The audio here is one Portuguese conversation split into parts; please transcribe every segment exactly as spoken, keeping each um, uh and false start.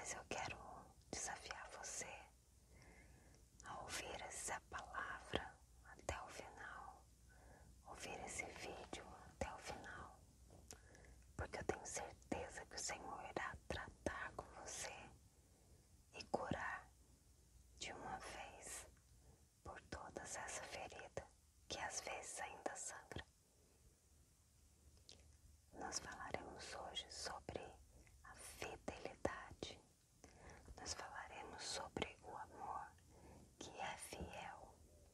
mas eu quero desafiar você a ouvir essa palavra até o final, ouvir esse vídeo até o final, porque eu tenho certeza que o Senhor irá tratar com você e curar de uma vez por todas essa ferida que às vezes ainda sangra. Nós falaremos hoje sobre a fidelidade. Nós falaremos sobre o amor que é fiel.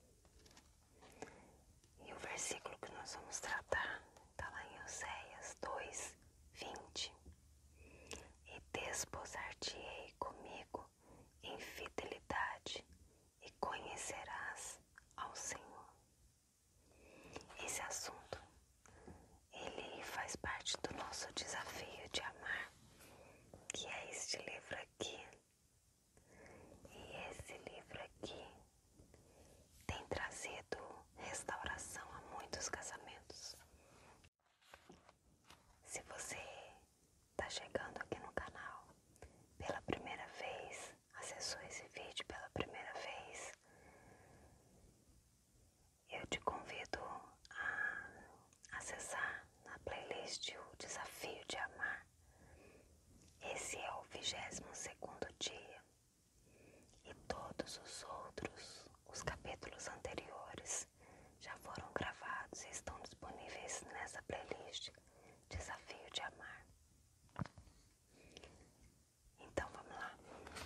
E o versículo que nós vamos tratar está lá em Oséias dois, vinte. E desposar-te-ei comigo em fidelidade e conhecerás ao Senhor. Esse assunto, ele faz parte do nosso desafio de amar, que é este livro aqui. E esse livro aqui tem trazido restauração a muitos casamentos. Se você está chegando aqui no canal pela primeira vez, acessou esse vídeo pela primeira vez, eu te convido a acessar na playlist o Desafio de Amar. Esse é o vigésimo segundo dia e todos os outros, os capítulos anteriores, já foram gravados e estão disponíveis nessa playlist Desafio de Amar. Então vamos lá.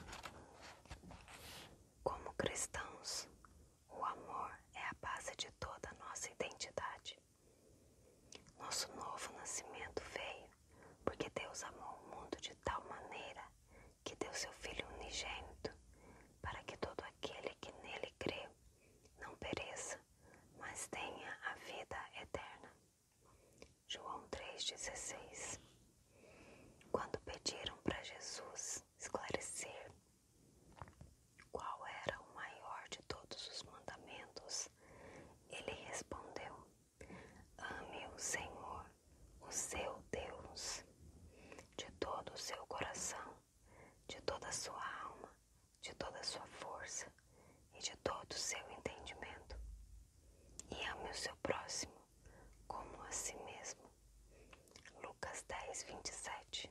Como cristãos, o amor é a base de toda a nossa identidade. Nosso novo nascimento veio porque Deus amou o mundo de tal maneira que deu seu Filho unigênito para que todo aquele que nele crê não pereça, mas tenha a vida eterna. João três, dezesseis. Quando pediram para Jesus esclarecer qual era o maior de todos os mandamentos, ele respondeu: ame o Senhor, o seu Deus, de todo o seu coração, de toda a sua alma, de toda a sua força e de todo o seu entendimento. E ame o seu próximo como a si mesmo. Lucas dez, vinte e sete.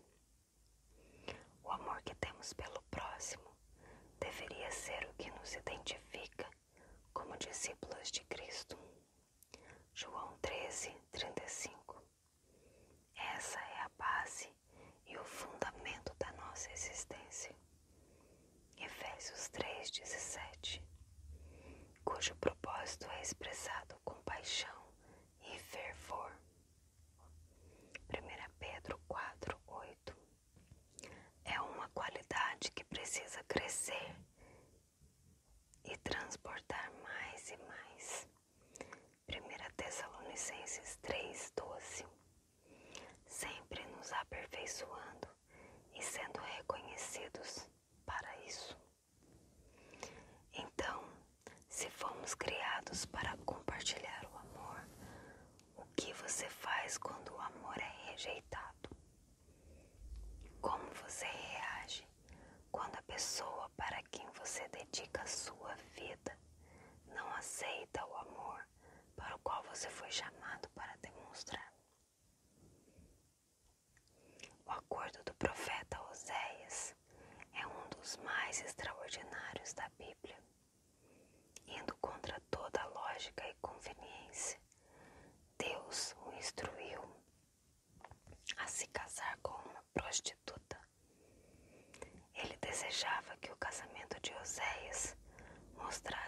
O amor que temos pelo próximo deveria ser o que nos identifica como discípulos de Cristo. João treze, trinta e cinco. Essa é a base e o fundamento da nossa existência. Efésios três, dezessete. Cujo propósito é expressado com paixão e fervor. primeira Pedro quatro, oito. É uma qualidade que precisa crescer e transportar mais e mais. primeira Tessalonicenses três, doze. Sempre nos aperfeiçoando e sendo reconhecidos para isso. Então, se fomos criados para compartilhar o amor, o que você faz quando o amor é rejeitado? Como você reage quando a pessoa para quem você dedica a sua vida não aceita o amor para o qual você foi chamado para demonstrar? O acordo do profeta Oséias é um dos mais extraordinários da Bíblia. Indo contra toda a lógica e conveniência, Deus o instruiu a se casar com uma prostituta. Ele desejava que o casamento de Oséias mostrasse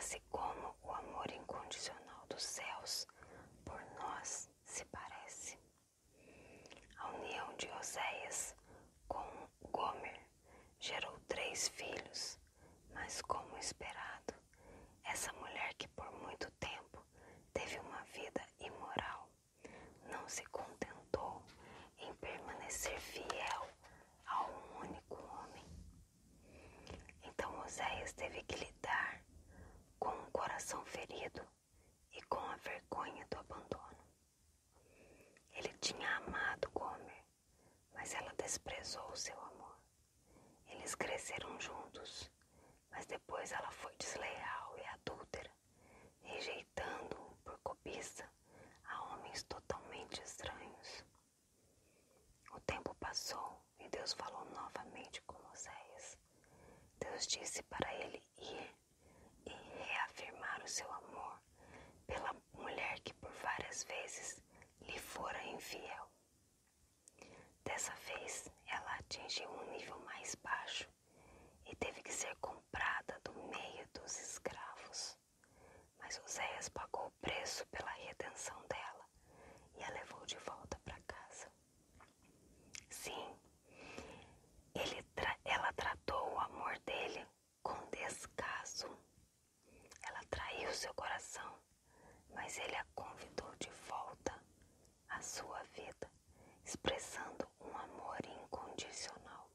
outras vezes lhe fora infiel. Dessa vez, ela atingiu um nível mais baixo e teve que ser comprada do meio dos escravos. Mas Oséias pagou o preço pela redenção dela e a levou de volta para casa. Sim, ele tra- ela tratou o amor dele com descaso. Ela traiu seu coração, mas ele a convidou de volta à sua vida, expressando um amor incondicional.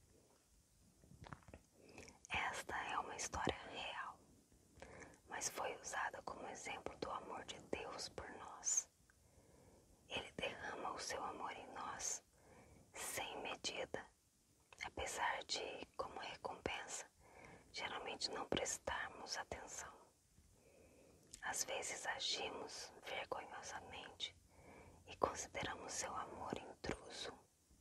Esta é uma história real, mas foi usada como exemplo do amor de Deus por nós. Ele derrama o seu amor em nós sem medida, apesar de, como recompensa, geralmente não prestarmos atenção. Às vezes agimos vergonhosamente e consideramos seu amor intruso,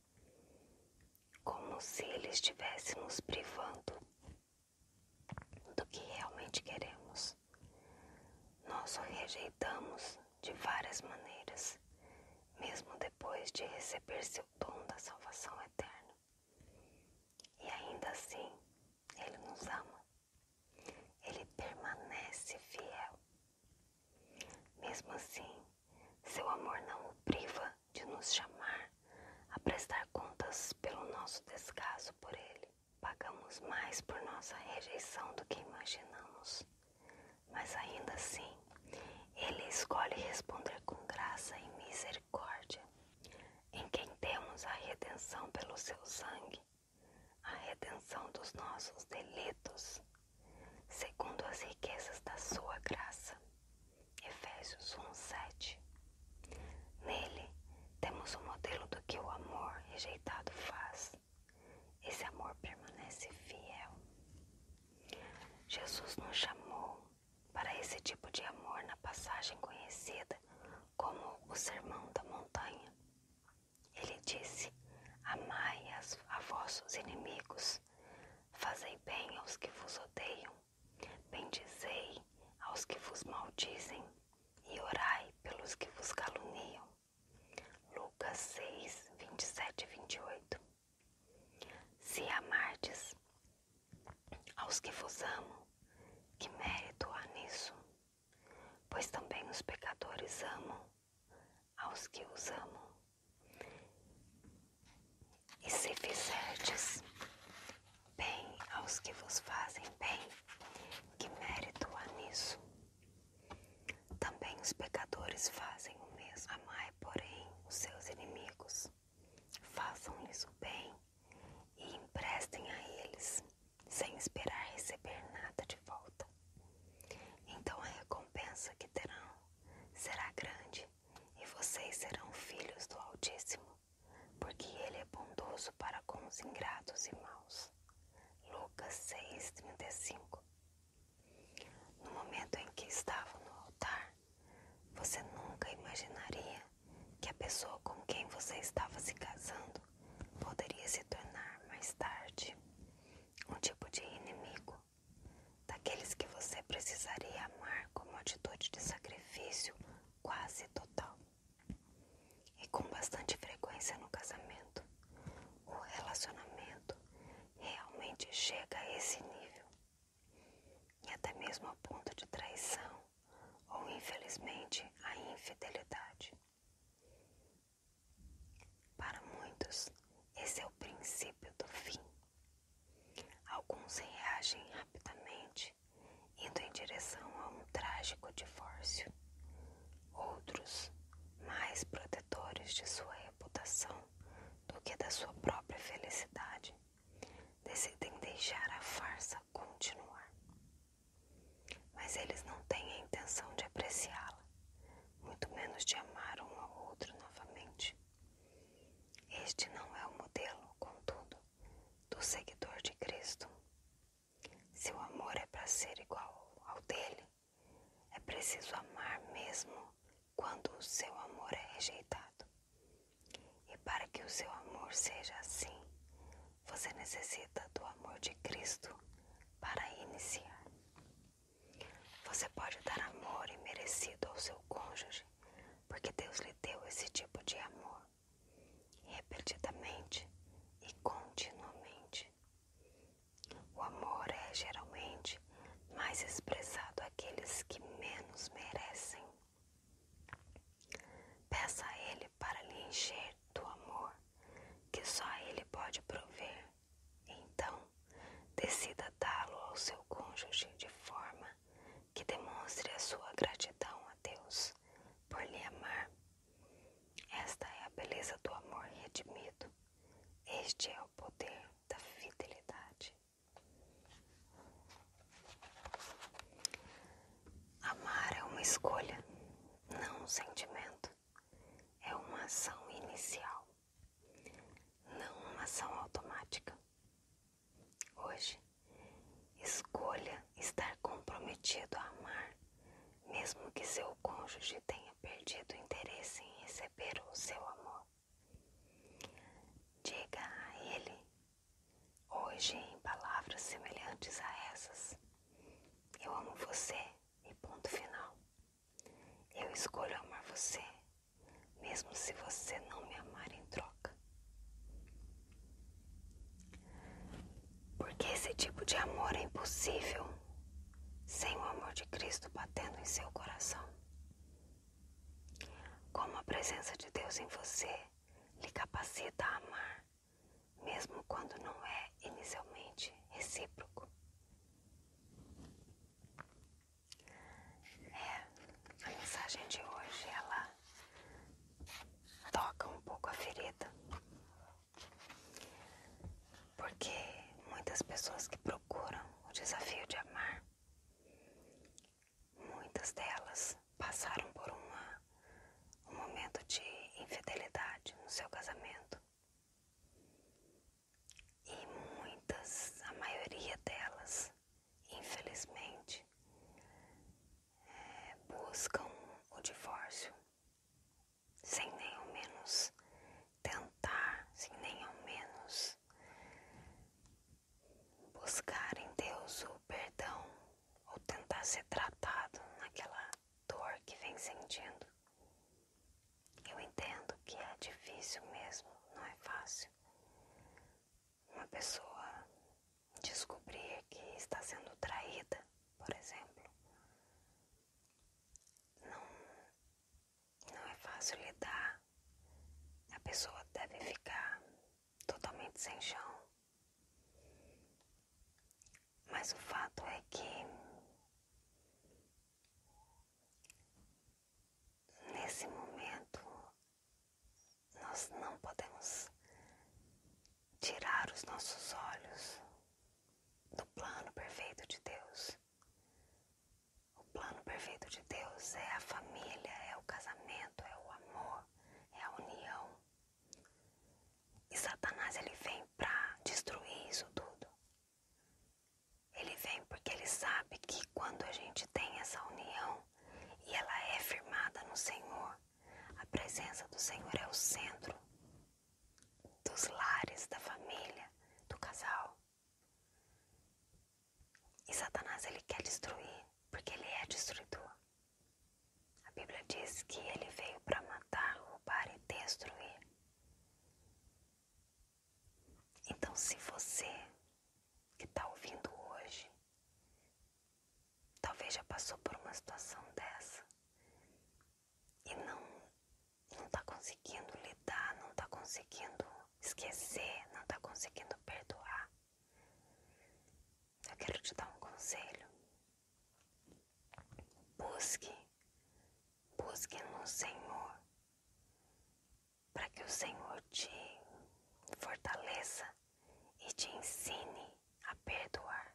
como se ele estivesse nos privando do que realmente queremos. Nós o rejeitamos de várias maneiras, mesmo depois de receber seu dom da salvação eterna. E ainda assim, ele nos ama. Ele permanece fiel. Mesmo assim, seu amor não o priva de nos chamar a prestar contas pelo nosso descaso por ele. Pagamos mais por nossa rejeição do que imaginamos, mas ainda assim, ele escolhe responder com graça e misericórdia, em quem temos a redenção pelo seu sangue, a redenção dos nossos delitos, segundo as riquezas da sua graça. Efésios um, sete. Nele, temos o modelo do que o amor rejeitado faz. Esse amor permanece fiel. Jesus nos chamou para esse tipo de amor na passagem conhecida como o Sermão da Montanha. Ele disse: amai as, a vossos inimigos, fazei bem aos que vos odeiam, bendizei aos que vos maldizem e orai pelos que vos caluniam. Lucas seis, vinte e sete e vinte e oito. Se amardes aos que vos amam, que mérito há nisso? Pois também os pecadores amam aos que os amam. E se fizerdes bem aos que vos fazem bem, que mérito há nisso? Também os pecadores fazem o mesmo. Amai, porém, os seus inimigos. Façam-lhes o bem e emprestem a eles, sem esperar receber nada de volta. Então a recompensa que terão será grande e vocês serão filhos do Altíssimo, porque ele é bondoso para com os ingratos e maus. Lucas seis, trinta e cinco. No momento em que estavam no altar, você nunca imaginaria que a pessoa com quem você estava se casando poderia se tornar mais tarde um tipo de inimigo, daqueles que você precisaria amar como atitude de sacrifício quase total. E com bastante frequência no casamento, o relacionamento realmente chega a esse nível, e até mesmo ao ponto de traição ou, infelizmente, a infidelidade. Para muitos, esse é o princípio do fim. Alguns reagem rapidamente, indo em direção a um trágico divórcio. Outros, mais protetores de sua reputação do que da sua própria felicidade, decidem deixar a farsa continuar. Mas eles não têm a intenção de apreciá-la, muito menos de amar um ao outro novamente. Este não é o modelo, contudo, do seguidor de Cristo. Se o amor é para ser igual ao dele, é preciso amar mesmo quando o seu amor é rejeitado. E para que o seu amor seja assim, você necessita do amor de Cristo para iniciar. Você pode dar amor imerecido ao seu cônjuge, porque Deus lhe deu esse tipo de amor repetidamente e continuamente. O amor é geralmente mais expressado àqueles que menos merecem. Peça a Ele para lhe encher do amor que só Ele pode prover. Então, decida dá-lo ao seu cônjuge de forma que demonstre a sua gratidão a Deus por lhe amar. Esta é a beleza do amor redimido. Este é o poder da fidelidade. Amar é uma escolha, não um sentimento. É uma ação inicial, não uma ação automática. Hoje, escolha estar comprometido a amar, mesmo que seu cônjuge tenha perdido o interesse em receber o seu amor. Diga a ele, hoje em palavras semelhantes a essas: eu amo você e ponto final. Eu escolho amar você, mesmo se você não me amar em troca. Porque esse tipo de amor é impossível sem o amor de Cristo batendo em seu coração. Como a presença de Deus em você lhe capacita a amar, mesmo quando não é inicialmente recíproco. É, a mensagem de hoje, ela toca um pouco a ferida. Porque muitas pessoas que procuram o desafio de amar, muitas delas passaram por uma, um momento de infidelidade no seu casamento. E muitas, a maioria delas, infelizmente, é, buscam o divórcio sem nem ao menos tentar, sem nem ao menos buscar em Deus o perdão ou tentar ser tratado naquela dor que vem sentindo. Eu entendo que é difícil mesmo, não é fácil. Uma pessoa descobrir que está sendo traída, por exemplo, não, não é fácil lidar. A pessoa deve ficar totalmente sem chão. Mas o fato é que nesse momento nós não podemos tirar os nossos olhos do plano perfeito de Deus. O plano perfeito de Deus é a família, é o casamento, é o amor, é a união. E Satanás, ele vem para destruir isso tudo. Ele vem porque ele sabe que quando a gente tem essa união e ela é firmada no Senhor, a presença do Senhor é o centro dos lares, da família, do casal. E Satanás, ele quer destruir, porque ele é destruidor. A Bíblia diz que ele veio para matar, roubar e destruir. Então, se você que está ouvindo hoje, talvez já passou por uma situação dessa e não não está conseguindo lidar, não está conseguindo esquecer, não está conseguindo perdoar, eu quero te dar um conselho. Busque, busque no Senhor, para que o Senhor te fortaleça e te ensine a perdoar.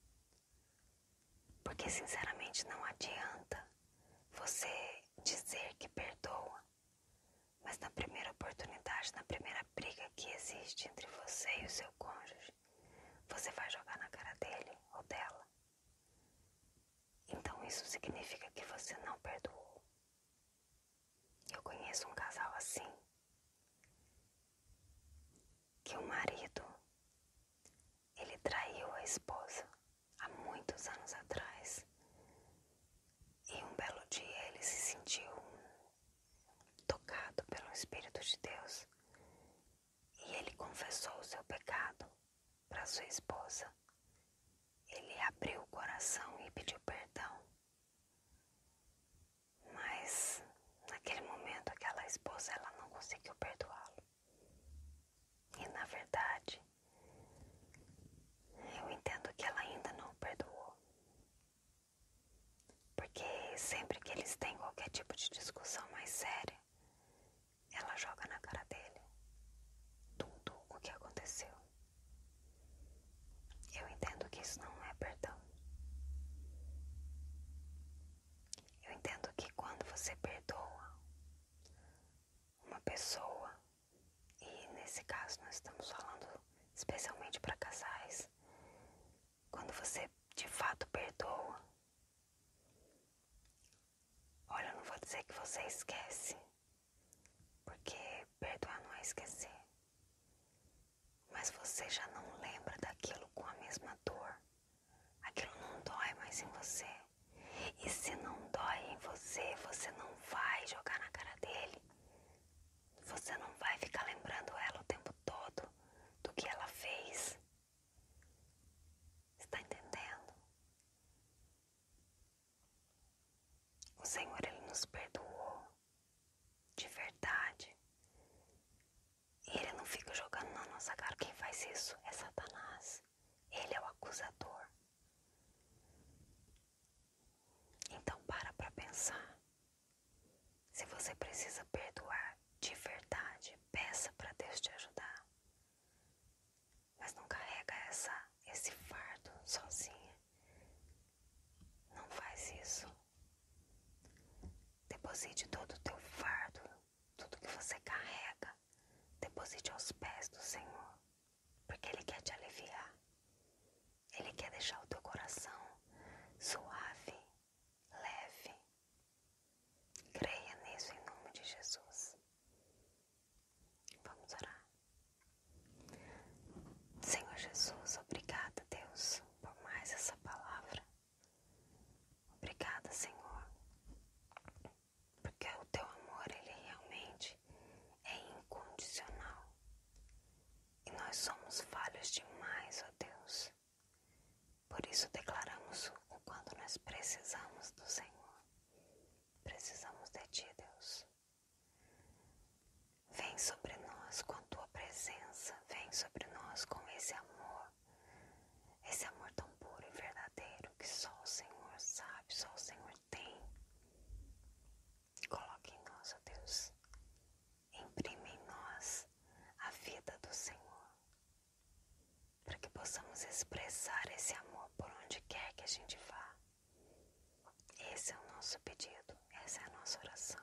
Porque sinceramente não adianta você dizer que perdoa, mas na primeira oportunidade, na primeira briga que existe entre você e o seu cônjuge, você vai jogar na cara dele ou dela. Então isso significa que você não perdoou. Eu conheço um casal assim, que o marido, ele traiu a esposa há muitos anos atrás. E um belo dia ele se sentiu sua esposa, ele abriu o coração e pediu perdão. Mas naquele momento aquela esposa ela não conseguiu perdoá-lo. E na verdade, eu entendo que ela ainda não o perdoou. Porque sempre que eles têm qualquer tipo de discussão mais séria, ela joga na cara dele tudo o que aconteceu. Eu entendo que isso não é perdão. Eu entendo que quando você perdoa uma pessoa, e nesse caso nós estamos falando especialmente para casais, quando você de fato perdoa, olha, eu não vou dizer que você esquece, porque perdoar não é esquecer, mas você já não lembra daquilo com a mesma dor. Aquilo não dói mais em você. E se não dói em você, você não vai jogar na cara dele. Você não vai ficar lembrando ela o tempo todo do que ela fez. Está entendendo? O Senhor, Ele nos perdoou de verdade. E Ele não fica jogando na nossa cara. Quem faz isso é Satanás. Ele é o acusador. Então para para pensar. Se você precisa perdoar de verdade, peça para Deus te ajudar. Mas não carrega essa, esse fardo sozinha. Não faz isso. Deposite todo o teu fardo, tudo que você carrega, deposite aos pés do Senhor. Porque Ele quer te aliviar. Ele quer deixar o teu coração suave, leve. Creia nisso em nome de Jesus. Vamos orar. Senhor Jesus, obrigada, Deus, por mais essa palavra. Obrigada, Senhor, porque o teu amor, ele realmente é incondicional. E nós somos falhos demais, ó Deus. Por isso declaramos o quanto nós precisamos do Senhor. Precisamos de Ti, Deus. Vem sobre nós com a Tua presença. Vem sobre nós com esse amor. Esse amor tão puro e verdadeiro que só o Senhor sabe, só o Senhor tem. Coloque em nós, ó Deus. Imprime em nós a vida do Senhor. Para que possamos expressar esse amor por onde quer que a gente vá. Esse é o nosso pedido, essa é a nossa oração.